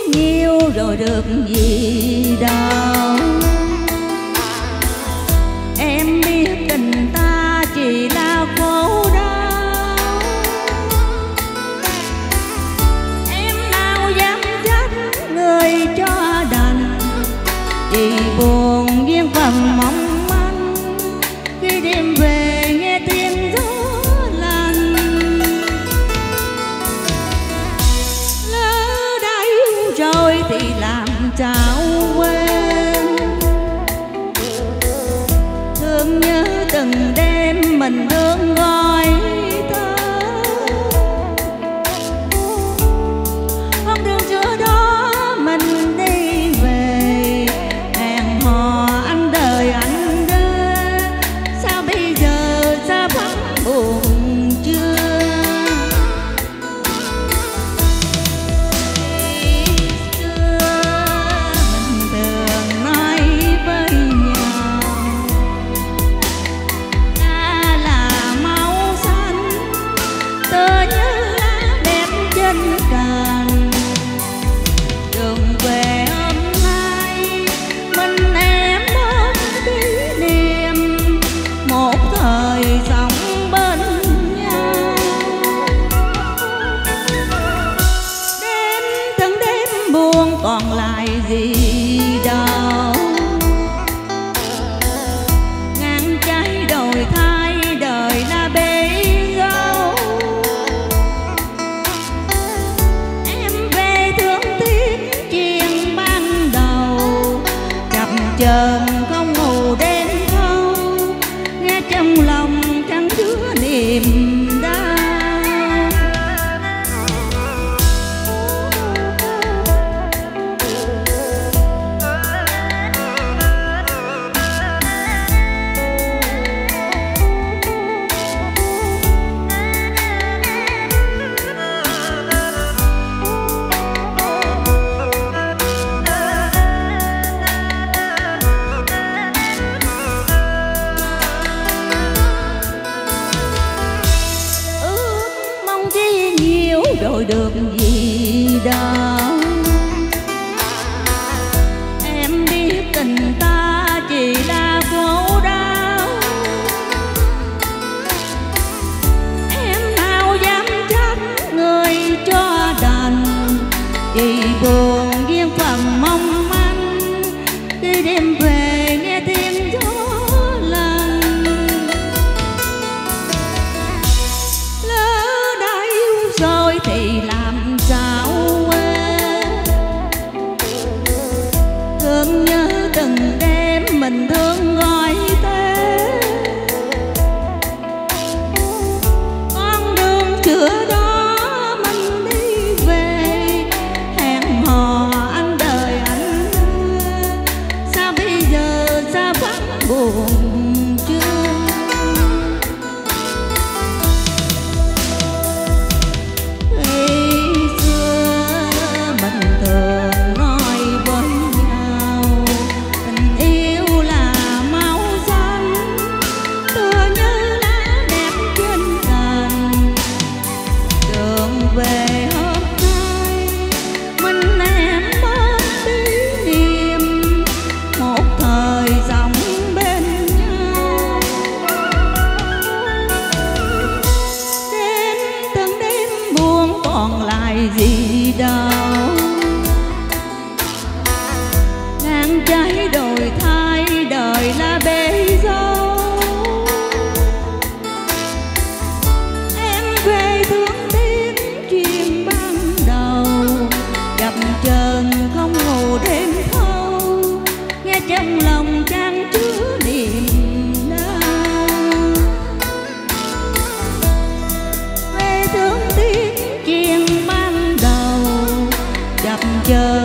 nhiều rồi được gì đâu. Em biết tình ta chỉ là khổ đau, em nào dám trách người cho đành, chỉ buồn duyên phận mong manh khi đêm về nghe tiếng gió lạnh. Lỡ đã yêu rồi thì làm sao quên, thương nhớ từng đêm mình thương gọi thơ. Con đường xưa đó mình đi về, hẹn hò anh đời anh đưa, sao bây giờ xa vắng buồn chưa. Xưa mình thường nói với nhau ta là máu xanh, tựa như lá đẹp trên cành. Đường về hôm nay mình em ôm kỷ niệm, một thời sống bên nhau. Đêm từng đêm buồn còn lại gì đâu, ngang trái đồi thay đời là bể dâu. Em về thương tiếc chuyện ban đầu, chập chờn không ngủ đêm thâu, nghe trong lòng chẳng chứa niềm đau. Ước mong chi nhiều rồi được gì đâu. Em biết tình ta chỉ là khổ đau, em nào dám trách người cho đành, chỉ buồn duyên phận mong manh khi đêm về nghe tiếng gió lạnh. Lỡ đã yêu rồi thì làm sao quên, thương nhớ từng đêm mình thương gọi tên. Con đường xưa đó mình đi về, hẹn hò anh đời anh đưa, sao bây giờ xa vắng buồn chưa. Ngày xưa mình thường nói với nhau, tình yêu là máu xanh, tựa như lá đẹp trên cành. Đường về hôm nay mình em ôm kỷ niệm, một thời sống bên nhau. Đêm từng đêm buồn còn lại gì đâu, ngang trái đồi thay đời là bể dâu. Em về thương tiếc chuyện ban đầu, chập chờn không ngủ đêm thâu, nghe trong lòng trang chứa niềm đau. Về thương tiếc chuyện ban đầu, chập chờn